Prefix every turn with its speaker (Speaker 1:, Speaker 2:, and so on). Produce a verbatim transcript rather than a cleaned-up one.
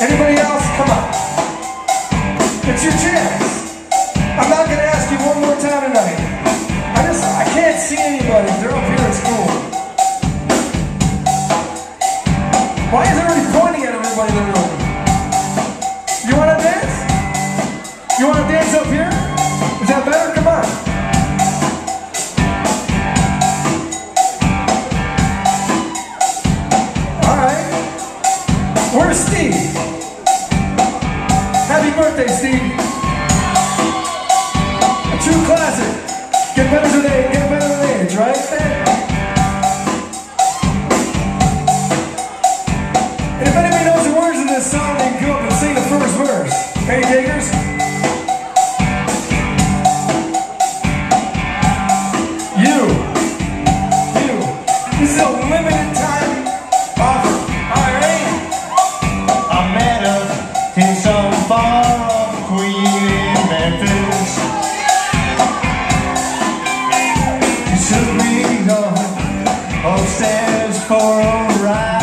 Speaker 1: Anybody else? Come on. It's your chance. I'm not going to ask you one more time tonight. I just, I can't see anybody. They're up here at school. Why is everybody pointing at everybody in the room? You want to dance? You want to dance up here? Is that better? Come on. All right. Where's Steve? Happy birthday, Steve. A true classic. Get better with age, get better with age, right? And if anybody knows the words of this song, they can go up and sing the first verse. Hey, Diggers? You. You. This is a limited time offer. All right?
Speaker 2: I met her in some far-off Queen in Memphis. She took me on upstairs for a ride.